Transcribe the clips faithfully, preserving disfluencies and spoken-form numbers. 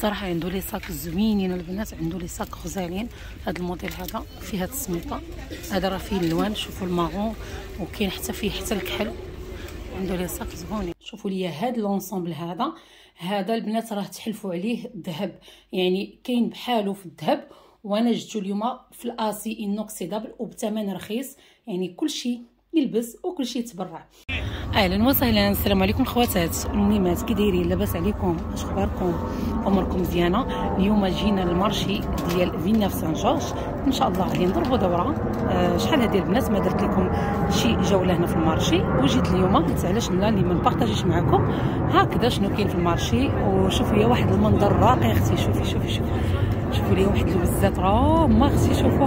صراحه عنده لي صاك زوينين البنات، عنده لي صاك غزالين. هذا الموديل هذا فيه هاد السميطه، هذا راه فيه الالوان، شوفوا المارون، وكاين حتى فيه حتى الكحل، عنده لي صاك زوينين. شوفوا لي هذا لونسومبل هذا هذا البنات راه تحلفوا عليه الذهب، يعني كاين بحالو في الذهب، وانا جبتو اليوم في الاسي انوكسيدابل وبثمن رخيص، يعني كلشي يلبس وكلشي يتبرع. اهلا وسهلا، السلام عليكم خواتات الميمات، كي دايرين؟ لاباس عليكم؟ اش اخباركم؟ اموركم مزيانه؟ اليوم جينا للمارشي ديال فيناف سان جورج، ان شاء الله غادي نضربوا دوره. أه شحال هادي البنات ما درت لكم شي جوله هنا في المارشي، وجيت اليوم قلت علاش لا اللي ما نبارطاجيش معكم هكذا شنو كاين في المارشي. وشوفوا لي واحد المنظر راقي اختي، شوفي شوفي شوفي شوفوا لي واحد الوزات راه ما اختي، شوفوا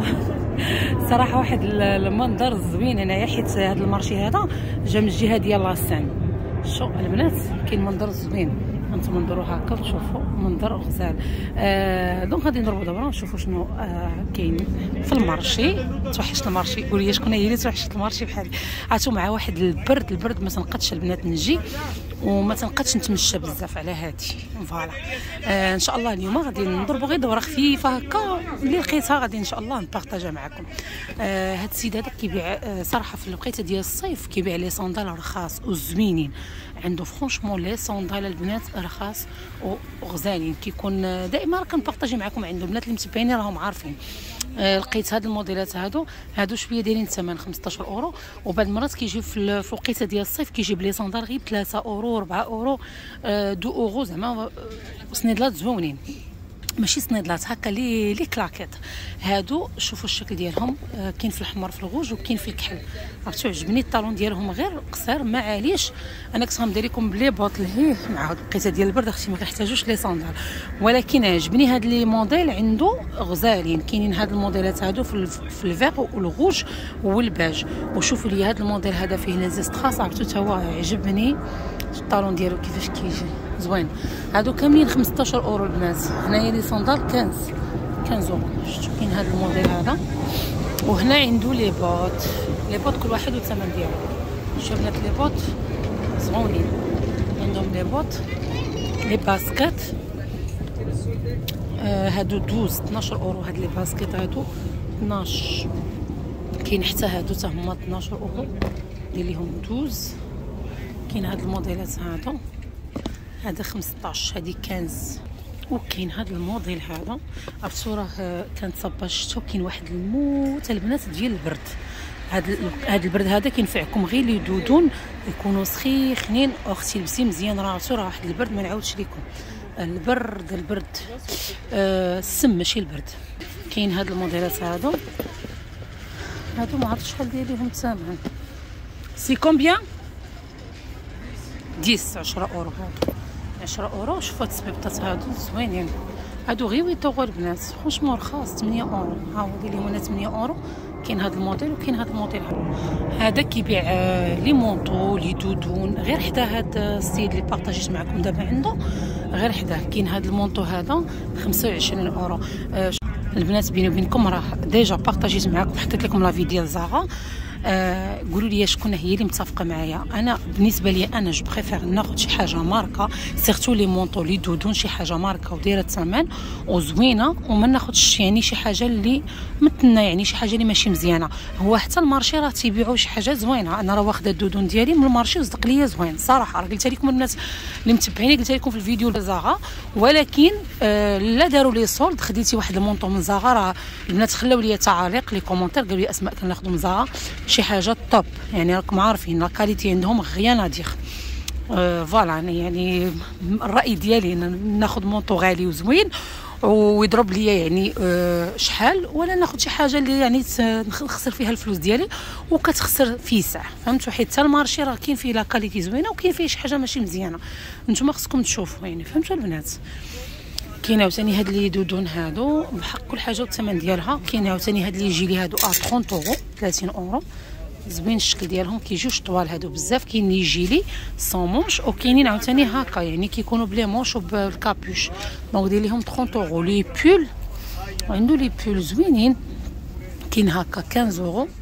صراحه واحد المنظر زوين هنايا، حيت هذا المارشي هذا جا من الجهه ديال لاسان. شو البنات كاين منظر زوين، انتم انظروا هكا وتشوفوا منظر غزال. آه دونك غادي نضربوا دابا نشوفوا شنو آه كاين في المارشي. توحشت المارشي، قولي شكون هي اللي توحشت المارشي بحالي؟ عاتو مع واحد البرد البرد ما تنقدش البنات نجي وما تنقدش نتمشى بزاف على هادي فوالا. آه ان شاء الله اليوم غادي نضربوا غير دوره خفيفه هكا اللي لقيتها غادي ان شاء الله نبارطاجها معكم. آه هاد السيد هذا كيبيع آه صراحه في الوقيته ديال الصيف كيبيع لي صندال رخاص وزوينين، عنده فرونشمون لي صندال البنات رخاص وغزالين، كيكون دائما راه كنبارطاجي معكم عنده. البنات اللي متبعيني راهم عارفين. آه لقيت هاد الموديلات هادو هادو شويه دايرين الثمن خمسطاش اورو، وبعض المرات كيجي في الوقيته ديال الصيف كيجيب لي صندال غير ثلاثة اورو أربعة اورو آه اثنين اورو، زعما سنيدلات زوينين، ماشي سنيدلات هكا لي لي كلاكيت. هادو شوفوا الشكل ديالهم، آه كاين في الحمر في الغوج وكاين في الكحل. عرفتوا عجبني الطالون ديالهم غير قصير، معليش انا كنت غندير لكم بلي بوط لهيه مع هاد الوقيته ديال البرد اختي ما كنحتاجوش لي صندال، ولكن عجبني هاد لي موديل عنده غزالين. كاينين هاد الموديلات هادو في في الفيغ والغوج والباج. وشوفوا لي هاد الموديل هذا فيه لازيست خاص، عرفتوا تا هو عجبني الطالون ديالو كيفاش كيجي زوين. هادو كاملين خمسطاش اورو البنات، هنايا لي صندال خمسطاش خمسطاش اورو. شفتوا كاين هذا الموديل هذا، وهنا عنده لي بوت لي بوت كل واحد والثمن ديالو. شوفوا بنات لي بوت زوينين، عندهم لي بوت لي باسكيت آه هادو دوز اثناش اورو. هاد لي باسكيت هادو اثناش، كاين حتى هادو حتى هما اثناش اورو، دير ليهم دوز. كاين هاد الموديلات هادو، هذا خمسطاش، هادي خمسطاش. وكاين هذا الموديل هذا عرفتوا راه كانت صبا الشتا، وكاين واحد الموت البنات ديال البرد. هذا هذا البرد هذا كينفعكم غير لي دودون يكونوا سخيخنين. اختي لبسي مزيان، راه عرفتوا راه واحد البرد ما نعاودش لكم البرد البرد آه السم ماشي البرد. كاين هاد الموديلات هادو هادو ما عرفتش شحال داير لهم الثمن. سي كومبيان؟ عشرة عشرة اورو. هادو عشرة اورو. شوفوا هاد السبيبطات هادو زوينين، هادو غير ويت اورو البنات، فرونشمون رخاص ثمانية اورو. ها هو داير لهم هنا ثمانية اورو. كاين هاد الموديل وكاين هاد الموديل هذا كيبيع آه لي مونطو لي دودون غير حدا هاد السيد اللي بارطاجيت معكم دابا عنده غير حداه. كاين هاد المونطو هذا خمسة وعشرين اورو. آه البنات بيني وبينكم راه ديجا بارطاجيت معكم، حطيت لكم لا فيديو ديال زاغا. آه قولوا لي شكون هي اللي متفقه معايا. انا بالنسبه لي انا جو بريفير ناخذ شي حاجه ماركه، سيرتو لي مونطو لي دودون شي حاجه ماركه ودايره الثمن وزوينه، وما ناخذش يعني شي حاجه اللي متنه، يعني شي حاجه اللي ماشي مزيانه. هو حتى المارشي راه تيبيعوا شي حاجه زوينه، انا راه واخده الدودون ديالي من المارشي وصدق ليا زوين صراحه. راه قلت لكم الناس اللي متبعيني قلت لكم في الفيديو زاغا، ولكن آه لا داروا لي سولد. خديتي واحد المونطو من زاغا، راه البنات خلاو لي تعاليق لي كومونتير قالوا لي اسماء كناخذوا من زاغا شي حاجه طوب، يعني راكم عارفين لا كاليتي عندهم غيان ادير. أه فوالا يعني الراي ديالي ناخذ مونطو غالي وزوين ويضرب ليا يعني أه شحال، ولا ناخذ شي حاجه اللي يعني نخسر فيها الفلوس ديالي وكتخسر في ساعه، فهمتوا؟ حيت حتى المارشي راه كاين فيه لا كاليتي زوينه وكاين فيه شي حاجه ماشي مزيانه، نتوما خصكم تشوفوا يعني، فهمتوا البنات؟ كاين عاوتاني هاد لي دودون هادو بحق كل حاجه والثمن ديالها. كاين عاوتاني هاد لي جيلي هادو ا ثلاثين اورو ثلاثين اورو، زوين الشكل ديالهم، كيجيوش طوال هادو بزاف. كاين لي جيلي سون مونش وكاينين عاوتاني هكا يعني كيكونوا بلي مونش وبالكابوش، دونك دير ليهم ثلاثين اورو. لي بول عنده لي بول زوينين، كاين هكا خمسة اورو،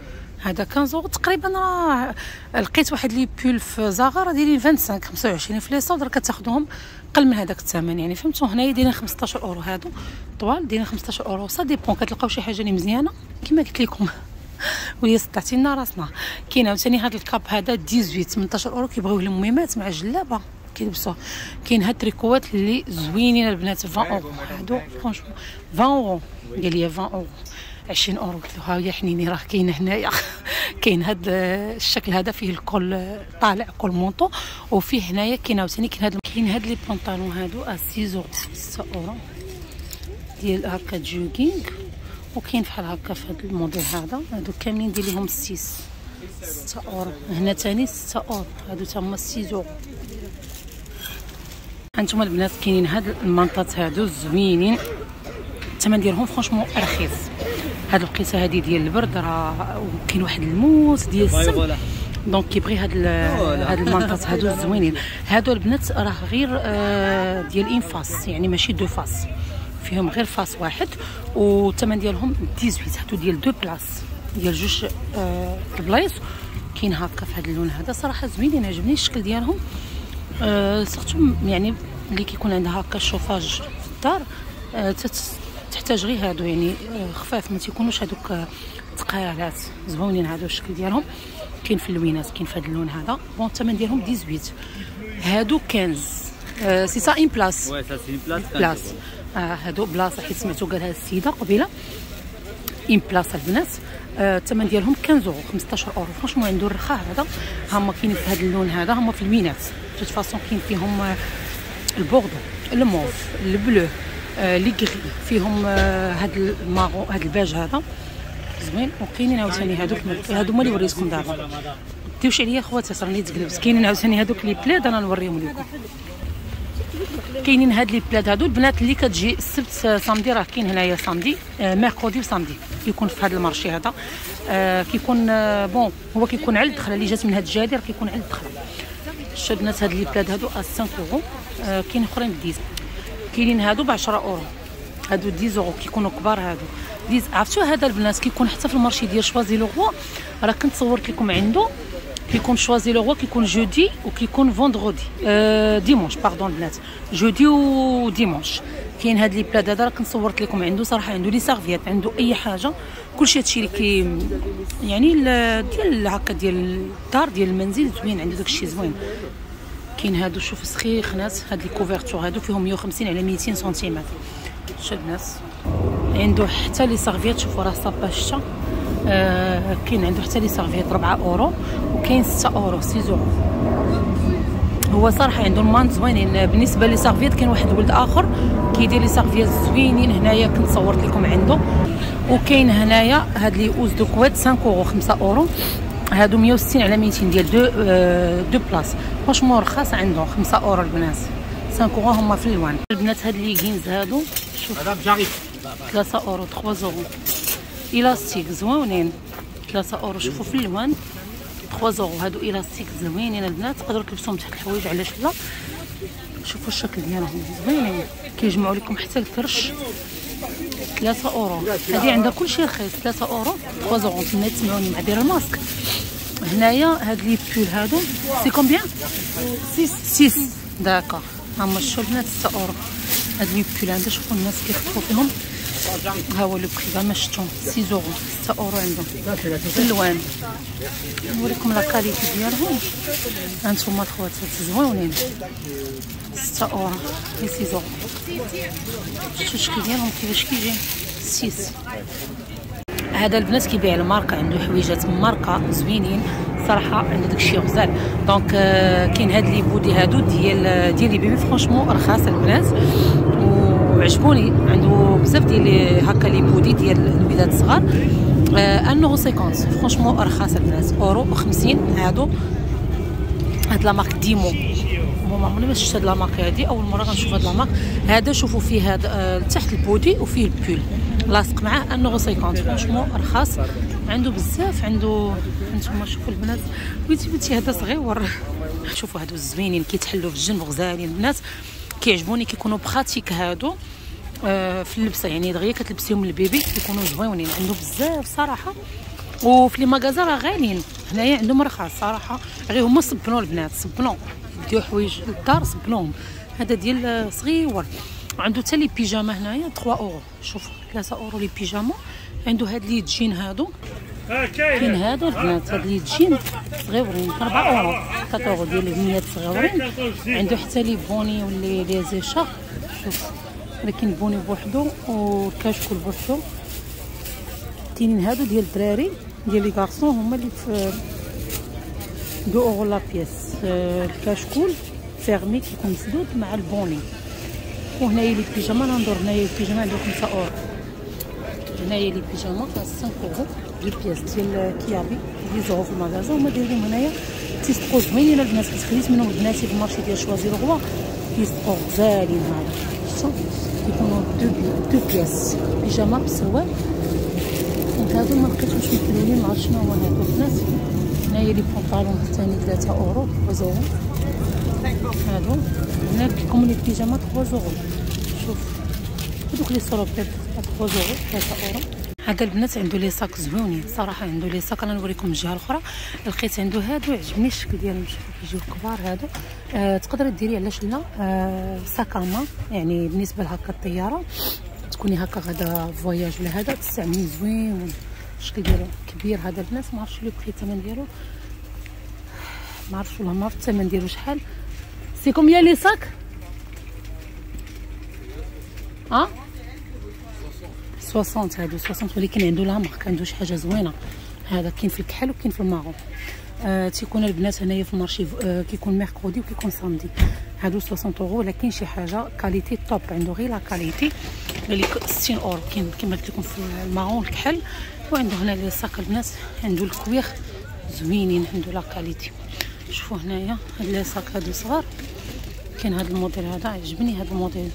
هذا خمسة اورو تقريبا. راه لقيت واحد لي بول في زغاره دايرين خمسة وعشرين خمسة وعشرين في لي صدر كتاخذوهم قل من هذاك الثمن يعني فهمتوا. هنايا دايرين خمسطاش اورو، هادو طوال دايرين خمسطاش اورو. سا ديبون كتلقاو شي حاجه اللي مزيانه كما قلت لكم وهي سطعتينا راسنا. كاين عاوتاني هذا الكاب هذا ثمانية عشر ثمنطاش اورو كيبغيوه المهمات مع الجلابه كيلبسوه. كاين هاد التريكوات اللي زوينين البنات عشرين اورو، هادو فرونشمون عشرين اورو قال لي عشرين اورو عشرين اورو. قلت له ها هي حنيني راه كاين هنايا كاين هاد الشكل هذا فيه الكول طالع كول مونطو، وفيه هنايا كاين عاوتاني كاين هاد كاين هاد لي بونطالون هادو ستة اورو ستة اورو ديال هكا جوغينغ، وكاين بحال هكا في هاد الموديل هذا. هادو كاملين ندير لهم ستة ستة اورو. هنا ثاني ستة اورو، هادو تما ستة اورو. هانتوما البنات كاينين هاد المنطات هادو زوينين، الثمن ديالهم فرونشمون رخيص. هاد القيسه هادي ديال البرد راه، وكاين واحد الموت ديال السم دونك كيبغي هاد هاد المنطات هادو زوينين. هادو البنات راه غير آه ديال ان فاس يعني ماشي دو فاس، فيهم غير فاس واحد، والثمن ديالهم ثمانية عشر. هادو ديال دو بلاص ديال جوج آه البلايص. كاين هكا في هاد اللون هذا صراحه زوينين، عجبني الشكل ديالهم. أه سورتو يعني اللي كيكون عندها هكا الشوفاج في الدار أه تحتاج غير هادو يعني أه خفاف، ما تيكونوش هادوك ثقالات. زوينين هادو الشكل ديالهم. كاين في اللوينات كاين في هذا اللون هذا. بون الثمن ديالهم ثمانية عشر. هادو خمسطاش أه سي سا ان بلاص. وي سا سي بلاص بلاص. آه هادو بلاصه حيت سمعتو قالها السيده قبيله ان بلاص البنات. الثمن آه ديالهم خمسة اورو خمسطاش اورو. فرونشمون عنده الرخاء هذا. هما كاينين في هذا اللون هذا، هما في المينات توت فاصون. كاين فيهم آه البوردو، الموف، البلو، آه لي غري، فيهم آه هذا الماغو، هذا الباج هذا زوين. وكاينين عاوتاني هذوك هادو هما اللي وريتكم دابا. ديوش عليا خواتات راني تقلبت. كاينين عاوتاني هذوك لي بلاد انا نوريهم لكم. كاينين هاد لي بلاد هادو البنات اللي كتجي السبت سامدي، راه كاين هنايا سامدي آه ميركودي وسامدي كيكون في هذا المارشي هذا. آه كيكون آه بون هو كيكون على الدخله اللي جات من هاد الجهه راه كيكون على الدخله. شتو البنات هاد لي بلاد هادو خمسة اورو. آه كاين اخرين ب عشرة. كاينين هادو ب عشرة اورو، هادو عشرة اورو كيكونوا كبار هادو. عرفتوا هذا البنات كيكون حتى في المارشي ديال شوازي لو روا، راه كنت صورت لكم عنده. كيكون شوازي لو روا كيكون جودي وكيكون فوندغودي آه ديمونش باردون البنات، جودي و ديمونش. كاين هاد لي بلاد هذا راه كنت صورت لكم عنده صراحه. عنده لي سيرفيات، عنده اي حاجه، كلشي هادشي اللي كي يعني ديال هكا ديال الدار ديال المنزل زوين، عنده داكشي زوين. كاين هادو شوف سخيخنات، هاد لي كوفرتور هادو فيهم مية وخمسين على ميتين سنتيمتر. شوف البنات عنده حتى لي سيرفيات، شوفوا راه صابه شتا. آه كاين عنده حتى لي سيرفيات أربعة اورو، وكاين ستة اورو ستة اورو. هو صراحه عنده المان زوينين. بالنسبه لي سيرفيات كاين واحد الولد اخر كيدير لي سيرفيات زوينين هنايا كنت صورت لكم عنده. وكاين هنايا هاد لي اوز دو كويت خمسة اورو خمسة اورو. هادو مية وستين على ميتين ديال دو آه دو بلاص. فرونشمون رخاص عندهم خمسة اورو البنات. خمسة اورو هما في الوان. البنات هاد لي جينز هادو شوف ثلاثة اورو ثلاثة اورو. الاستيك زوينين ثلاثة اورو. شوفوا في الالوان ثلاثة اورو. هادو الاستيك زوينين البنات، تقدروا تلبسوهم تحت الحوايج علاش لا. شوفوا الشكل ديالهم زوينين، كيجمعوا لكم حتى الكرش. ثلاثة اورو. هذه عندها كلشي رخيص. ثلاثة اورو ثلاثة اورو. تما تسمعوني مع دايره الماسك. هنايا هاد لي بول هادو سي كومبيان ستة ستة داكا. هما شوفوا البنات ستة اورو. هاد لي بول عندها شوفوا الناس كيخطفوا فيهم. ها هو لو بري ما شفتوه ستة اورو. ستة اورو عندهم في الالوان. نوريكم لا كاليتي ديالهم. هانتوما الخواتات زوينين. ستة اورو لي ستة اورو. شفتوا الشكل ديالهم كيفاش كيجي ستة. هذا البنات كيبيع الماركه، عنده حويجات ماركه زوينين صراحه، عنده داكشي غزال. دونك كاين هاد لي بودي هادو ديال ديال لي بيبي فرونشمون رخاص البنات وعجبوني. عنده بزاف ديال هكا لي بودي ديال الوليدات الصغار. ان اورو خمسين فرونشمون رخاص البنات. اورو وخمسين هادو. هاد لا مارك ديمو ما عمرني ما شفت هاد لا مارك هادي، اول مره غنشوف هاد لا مارك. هذا شوفوا فيه هاد آه تحت البودي وفيه البول لاصق معاه ان اورو خمسين فرونشمون رخاص. عنده بزاف، عنده هانتوما شوفوا البنات. بنتي بنتي هذا صغيور. شوفوا هادو زوينين كيتحلوا في الجنب غزالين البنات، كيعجبوني كيكونوا بخاتيك هادو آه في اللبسه يعني دغيا كتلبسيهم للبيبي كيكونوا زوينين. عنده بزاف صراحه وفي لي ماغازا راه غاليين. هنايا عندهم رخص صراحه، غير هما صبنوا البنات صبنوا ديو حوايج للدار صبنوهم. هذا ديال صغيور. عنده حتى لي بيجاما هنايا ثلاثة اورو. شوف ثلاثة اورو لي بيجاما. عنده هاد لي جين هادو كاين هادو البنات، هاد لي جين صغيورين أربعة اورو ثلاثة اورو ديال البنيات صغيورين. عنده حتى لي بوني واللي لي زيشا. شوف ولكن البوني بوحدو والكاشكول بوحدو. كاينين هادو ديال الدراري ديال لي كارسون هما اللي في دو اورو لا بياس. الكاشكول فيرمي كيكون مسدود مع البوني. وهنايا لي بيجاما ننظر هنايا البيجاما عنده خمسة اورو. هنايا لي بيجاما خمسة اورو لي بياس ديال كيابي كيديزوهم في المغازا. هما دايرين هنايا تيستقو زوينين البنات. كنت خديت منهم بناتي في المارشي ديال شوازي رغوا تيستقو غزالين. هذا شفتو كيكونوا دو دو بياس بيجاما بسروال. هادو ما لقيتهمش مكلولين، ما عرفت شنو هو هادو البنات. هنايا لي بونطالون ثاني ثلاثة اورو ثلاثة اورو. هادو هنا كيكون لي بيجامات ثلاثة اورو. شوف هادوك لي صروبيط ثلاثة اورو ثلاثة اورو. هذا البنات عنده لي صاك زوينين صراحه. عنده لي صاك انا نوريكم الجهه الاخرى. لقيت عنده هادو عجبني الشكل ديالهم. شوفوا كيجيو كبار هادو. آه تقدري ديري علاش لا آه ساكاما، يعني بالنسبه لهكا الطياره تكوني هكا غدا فواياج ولا هذا تستعمليه زوين. الشكل ديالو كبير هذا البنات. ما عرفتش لو بري الثمن ديالو، ما عرفتش والله ما عرفت الثمن ديالو شحال. سي كومبيا لي صاك؟ ها ستين هادو ستين، ولكن عنده لا مارك، عنده شي حاجه زوينه. هذا كاين في الكحل وكاين في الماغون. آه تيكون البنات هنايا في المارشي آه كيكون ميركودي وكيكون سامدي. هادو ستين اورو، ولكن شي حاجه كاليتي توب. عنده غير لا كاليتي اللي ستين اورو. كاين كما قلت لكم في الماغون الكحل. وعنده هنا لي صاك البنات، عنده الكويخ زوينين، عنده لا كاليتي. شوفوا هنايا هاد لي صاك هادو صغار. كاين هاد الموديل هذا عجبني، هاد الموديل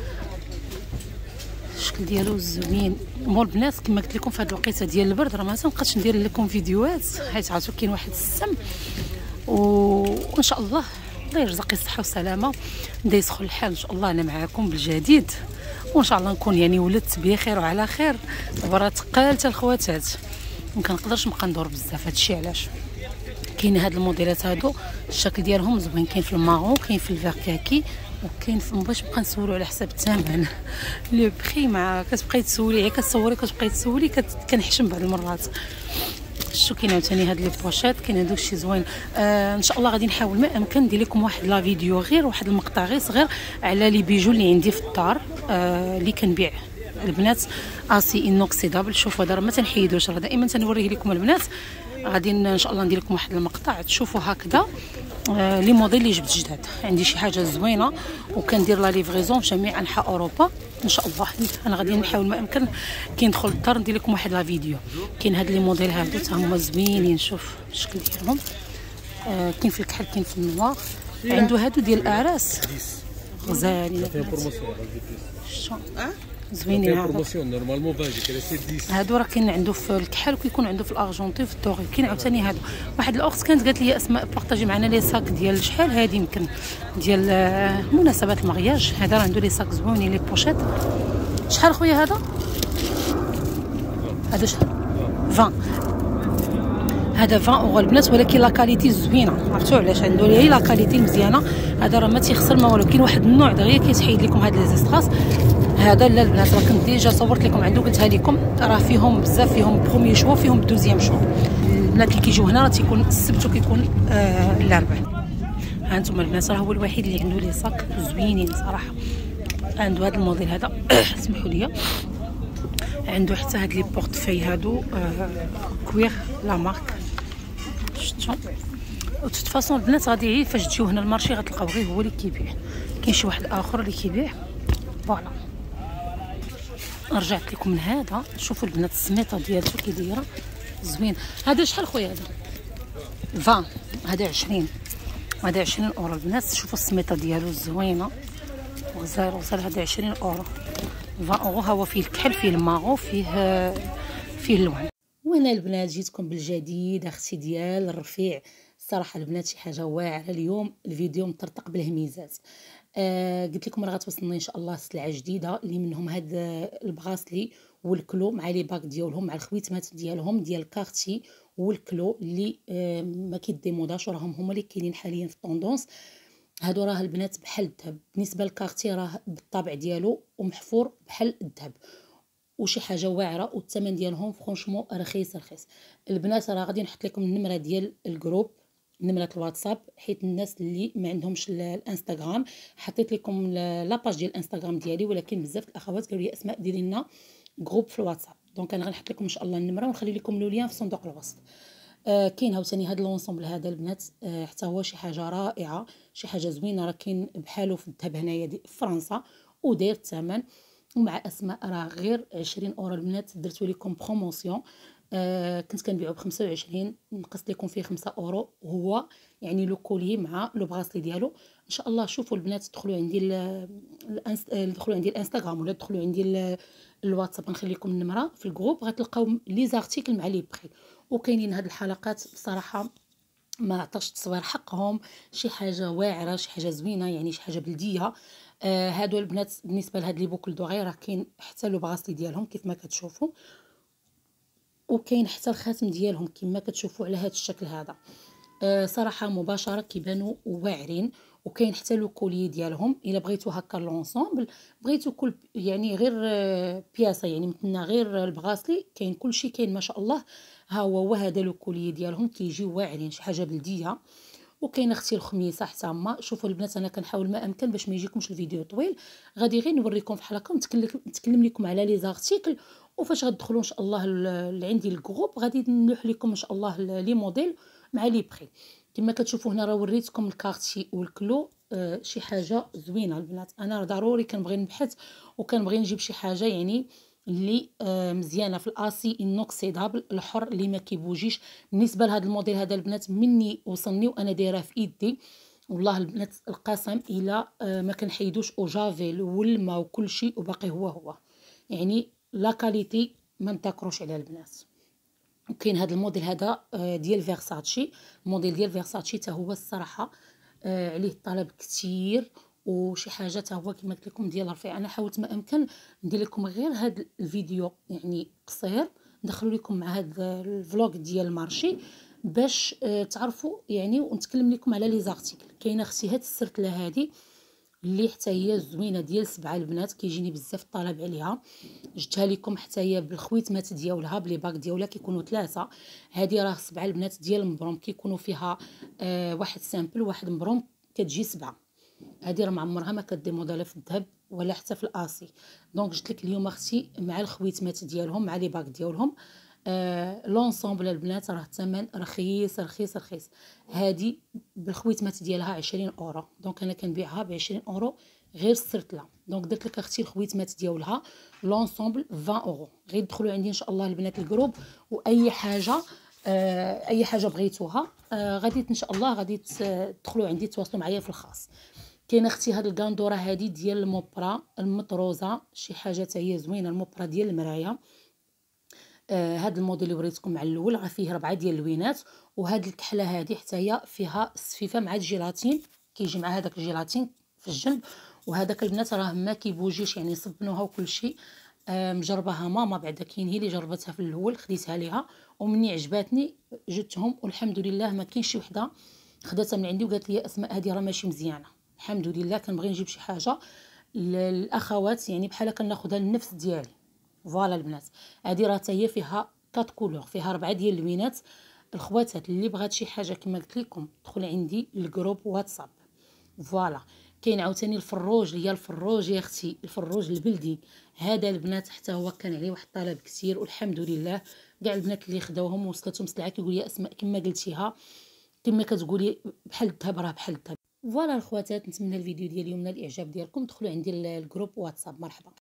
الشكل ديالو زوين. مول البنات كما قلت لكم في هاد الوقيته ديال البرد راه ما تنبقاش ندير لكم فيديوهات حيت عرفتوا كاين واحد السم. وان شاء الله الله يرزقي الصحه والسلامه بدا يسخن الحال ان شاء الله. انا معاكم بالجديد وان شاء الله نكون يعني ولدت بخير وعلى خير. دابا راه تقالت الخواتات ما كنقدرش نبقى ندور بزاف. هادشي علاش كاين هاد الموديلات هادو الشكل ديالهم زوين. كاين في الماغون، كاين في الفير كاكي، وكاين في مابغيتش نبقى نسولو على حساب الثمن لو بخي. مع كتبقاي تسولي غير كتصوري كتبقاي تسولي كنحشم بعض المرات. شتو كاين عاوتاني هاد لي بوشيط، كاين هادوك شي زوين. آه ان شاء الله غادي نحاول ما امكن ندير لكم واحد لا فيديو غير واحد المقطع غير صغير على لي بيجو اللي عندي في الدار آه اللي كنبيع البنات اسي انوكسيدابل. شوفوا هذا راه ما تنحيدوش، راه دائما تنوريه لكم البنات. غادي ان شاء الله ندير لكم واحد المقطع تشوفوا هكذا آه لي موديل اللي جبت جداد. عندي شي حاجه زوينه وكندير لا ليفريزون في جميع انحاء اوروبا ان شاء الله. انا غادي نحاول ما امكن كي ندخل للدار ندير لكم واحد لا فيديو. كاين هاد لي موديل هادو حتى هما زوينين. شوف الشكل ديالهم. آه كاين في الكحل كاين في النوار. عنده هادو ديال الاعراس غزالين. شتو زوينين هادو. هادو راه كاين عنده في الكحل وكيكون عنده في الارجونتي في الدوغي. كاين عاوتاني هادو. واحد الاخت كانت قالت لي اسماء بارطاجي معنا لي صاك ديال شحال هادي يمكن ديال مناسبات المغياج. هذا راه عنده لي صاك زوينين لي بوشيط. شحال خويا هذا؟ هذا شحال؟ عشرين. هذا عشرين اورو البنات، ولكن لا كاليتي زوينه. عرفتوا علاش عنده لي لا كاليتي مزيانه. هذا راه ما تيخسر ما والو. كاين واحد النوع دغيا كيتحيد لكم هاد لي زيستراس. هذا لا البنات راه كنت ديجا صورت لكم عنده قلتها لكم راه فيهم بزاف، فيهم بروميي شوا فيهم دوزيام شوا. البنات اللي كيجيو هنا راه تيكون السبت وكيكون آه الاربعاء. ها انتم البنات راه هو الوحيد اللي عنده لي صاك زوينين صراحه. عنده هذا الموديل هذا اسمحوا لي. عنده حتى هاد لي بورتفاي هادو آه كوير لا مارك. شفتوا وتوت فاصون البنات غادي غير فاش تجيو هنا المارشي غتلقاو غير هو اللي كيبيع. كاين شي واحد اخر اللي كيبيع. فوالا رجعت لكم من هذا. شوفوا البنات السميطه ديالته كي دايره زوين. هذا شحال خويا؟ هذا عشرين. هذا عشرين. هذا عشرين اورو البنات. شوفوا السميطه ديالو زوينه وغزال وغزال. هذا عشرين اورو. عشرين اورو. هو فيه الكحل فيه الماغو فيه فيه اللوان. وهنا البنات جيتكم بالجديد اختي ديال الرفيع. الصراحه البنات شي حاجه واعره اليوم. الفيديو مطرطق بالهميزات. آه قلت لكم راه غتوصلني ان شاء الله سلعه جديده اللي منهم هاد البغاسلي والكلو مع لي باك ديالهم مع الخويتمات ديالهم ديال كارتي والكلو اللي آه ما كيديموداش وراهم هما اللي كاينين حاليا في الطوندونس. هادو راه البنات بحال الذهب. بالنسبه للكارتي راه بالطابع ديالو ومحفور بحال الذهب وشي حاجه واعره، والثمن ديالهم فرونشمون رخيص رخيص. البنات راه غادي نحط لكم النمره ديال الجروب، نمره الواتساب، حيت الناس اللي ما عندهمش الانستغرام حطيت لكم لاباج ديال الانستغرام ديالي، ولكن بزاف الاخوات قالوا لي اسماء ديري لنا جروب في الواتساب. دونك انا غنحط لكم ان شاء الله النمره ونخلي لكم لو لين في صندوق الوصف. آه كاين عاوتاني هذا لونسومبل هذا البنات، آه حتى هو شي حاجه رائعه، شي حاجه زوينه، راه كاين بحالو في الذهب هنايا في فرنسا وداير الثمن ومع اسماء راه غير عشرين اورو. البنات درتو لكم بروموسيون، آه كنت كنبيعو ب خمسة وعشرين، نقصت لكم فيه خمسة اورو. هو يعني لو كولي مع لو بغاسلي ديالو. ان شاء الله شوفوا البنات، دخلوا عندي الانست... دخلوا عندي الانستغرام ولا دخلوا عندي الواتساب، نخلي لكم النمره في الجروب، غتلقاو لي زارتيكل مع لي بري. وكاينين هاد الحلقات بصراحه ما عطاش التصوير حقهم، شي حاجه واعره، شي حاجه زوينه، يعني شي حاجه بلديه. آه هادو البنات بالنسبه لهاد لي بوكل دوغي راه كاين حتى لو بغاسلي ديالهم كيف ما كتشوفوا، وكاين حتى الخاتم ديالهم كما كتشوفوا على هاد الشكل هذا. آه صراحه مباشره كيبانوا واعرين. وكاين حتى لو كولي ديالهم الا بغيتو هكا لونسومبل، بغيتو كل يعني غير آه بياسه، يعني مثلنا غير البغاسلي، كاين كلشي كاين ما شاء الله. ها هو وهذا لو كولي ديالهم كيجيو واعرين، شي حاجه بلديه. وكاين اختي الخميسه حتى هما. شوفوا البنات انا كنحاول ما امكن باش ما يجيكمش الفيديو طويل، غادي غير نوريكم في حلقه ونتكلم نتكلم لكم على لي زارتيكل. وفاش غتدخلوا ان شاء الله لعندي الجروب غادي نلوح لكم ان شاء الله لي موديل مع لي بري. كما كتشوفوا هنا راه وريتكم الكارتي والكلو. آه شي حاجه زوينه البنات. انا ضروري كنبغي نبحث وكنبغي نجيب شي حاجه يعني اللي آه مزيانه في الاسي انوكسيدابل الحر اللي ما كيبوجيش. بالنسبه لهذا الموديل هذا البنات مني وصلني وانا دايره في ايدي، والله البنات القسم الى آه ما كنحيدوش او جافيل والماء وكل شيء وباقي هو هو، يعني لا كاليتي ما نتكروش على البنات. وكاين هذا الموديل هذا آه ديال فيرساتشي، الموديل ديال فيرساتشي حتى هو الصراحه آه عليه طلب كثير، وشي حاجه حتى هو كما قلت لكم ديال الرفيع. انا حاولت ما امكن ندير لكم غير هذا الفيديو يعني قصير، ندخلوا لكم مع هذا الفلوق ديال المارشي باش آه تعرفوا يعني، ونتكلم لكم على لي زارتيكل. كاينه اختي هاد السرتله هذه اللي حتى هي زوينه ديال سبعه البنات، كيجيني بزاف الطلب عليها، جبتها لكم حتى هي بالخويتمات ديالها بلي باك ديالها كيكونوا ثلاثه. هذه راه سبعه البنات ديال المبروم، كيكونوا فيها آه واحد سامبل واحد مبروم كتجي سبعه. هذه راه ما عمرها ما كديموديلا في الذهب ولا حتى في الاسي. دونك جبت لك اليوم اختي مع الخويتمات ديالهم مع لي باك ديالهم. آه لونسومبل البنات راه الثمن رخيص رخيص رخيص. هذه بالخويتمات ديالها عشرين اورو، دونك انا كنبيعها ب عشرين اورو غير السرتله. دونك درت لك اختي الخويتمات ديالها لونسومبل عشرين اورو. غير دخلوا عندي ان شاء الله البنات الجروب، واي حاجه آه اي حاجه بغيتوها آه غادي ان شاء الله غادي تدخلوا عندي تواصلوا معايا في الخاص. كاين اختي هاد الكاندوره هذه ديال الموبرا المطروزه، شي حاجه حتى هي زوينه، الموبرا ديال المرايه. آه هاد الموديل اللي وريتكم مع الاول راه فيه ربعه ديال اللوينات. وهاد الكحله هذه حتى هي فيها السفيفه مع الجيلاتين، كيجي مع هذاك الجيلاتين في الجنب. وهذاك البنات راه ما كيبوجيش، يعني صبنوها وكل شيء. آه مجرباها ماما بعدا، كاين هي اللي جربتها في الاول خديتها ليها ومني عجباتني جبتهم والحمد لله ما كاينش شي وحده خداتها من عندي وقالت لي اسماء هذه راه ماشي مزيانه. الحمد لله كنبغي نجيب شي حاجه للاخوات يعني بحال كناخذها للنفس ديالي. فوالا البنات هذه راه حتى هي فيها كات كولور، فيها ربعه ديال اللوينات. الخواتات اللي بغات شي حاجه كما قلت لكم دخل عندي الجروب واتساب. فوالا كاين عاوتاني الفروج، اللي هي الفروج يا اختي الفروج البلدي هذا البنات حتى هو كان عليه واحد الطلب كثير، والحمد لله كاع البنات اللي خداوهم وصلتهم سلعه كيقول لي اسماء كما قلتيها كما كتقولي بحال الذهب راه بحال الذهب. فوالا الخواتات نتمنى الفيديو ديال اليوم نال الاعجاب ديالكم، دخلوا عندي الجروب واتساب. مرحبا.